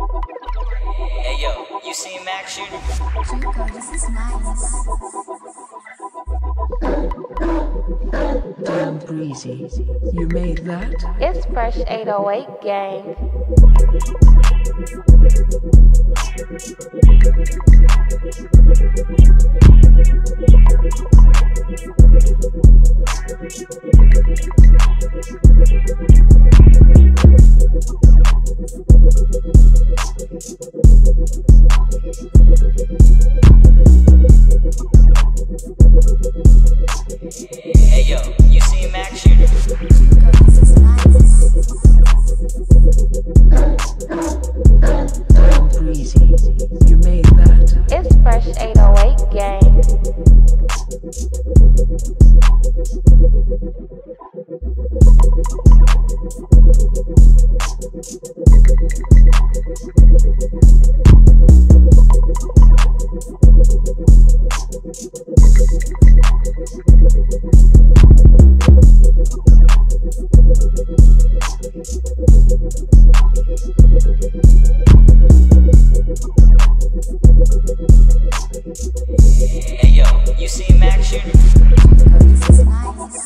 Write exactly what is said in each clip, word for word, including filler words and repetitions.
Hey yo, you seen Max shooting? Juco, this is nice. Damn breezy. You made that? It's Fresh eight oh eight gang. Hey yo, you seen Max shooting? Juco, this is nice. Damn breezy. You made that? It's Fresh eight oh eight gang. Hey yo, you seen Max shooting? Juco, this is nice.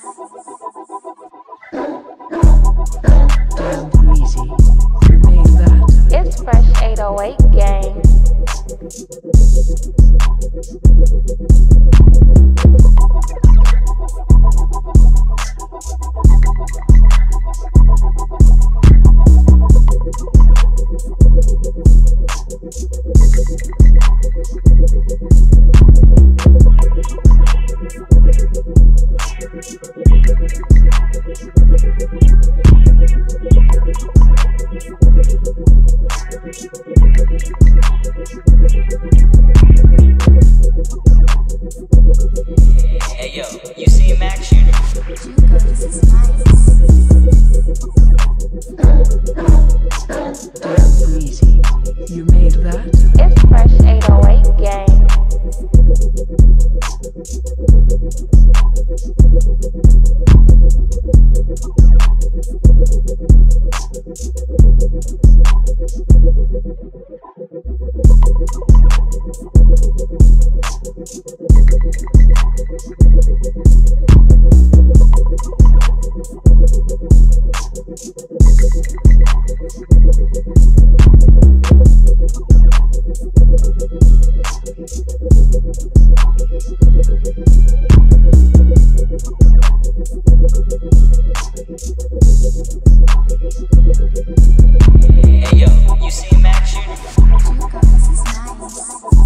Damn breezy. You made that? It's Fresh eight oh eight gang. Hey yo, you seen Max shooting? Juco, this is nice. Damn breezy. You made that? It's Fresh eight oh eight gang. Hey yo, you seen Max shooting? Juco, this is nice.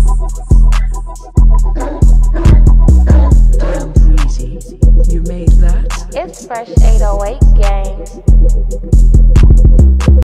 Damn breezy. You made that? It's Fresh eight oh eight gang.